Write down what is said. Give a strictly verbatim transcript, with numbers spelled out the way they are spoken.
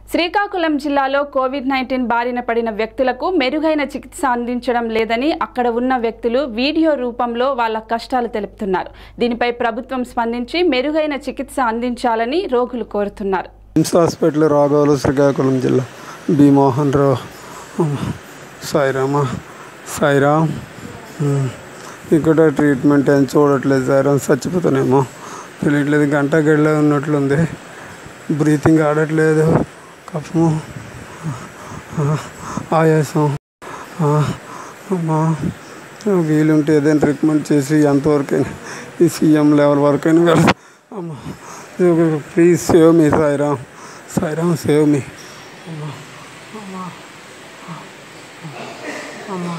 శ్రీకాకుళం జిల్లాలో Covid nineteen బారిన పడిన వ్యక్తులకు మెరుగైన చికిత్స అందించడం లేదని అక్కడ ఉన్న వ్యక్తులు వీడియో రూపంలో వాళ్ళ కష్టాలు తెలుపుతున్నారు. దీనిపై ప్రభుత్వం స్పందించి మెరుగైన చికిత్స అందించాలని రోగులు కోరుతున్నారు. నిమ్స్ హాస్పిటల్ రాఘవలు శ్రీకాకుళం జిల్లా బి మోహన్ రావు సాయిరామ సాయిరామ్ ఇక్కడ ట్రీట్మెంట్ ఏం చూడట్లేదు. సాయిరామ్ చచ్చిపోతానేమో తెలియట్లేదు. గంట గడిలో ఉన్నట్లుంది. బ్రీతింగ్ ఆడట్లేదు. కఫము ఆయాసం. అమ్మా వీలుంటే ఏదైనా ట్రీట్మెంట్ చేసి ఎంతవరకైనా ఈ సీఎం లెవెల్ వరకైనా వెళ్తాం. అమ్మా please save me Sairam Sairam save me. అమ్మా అమ్మా అమ్మా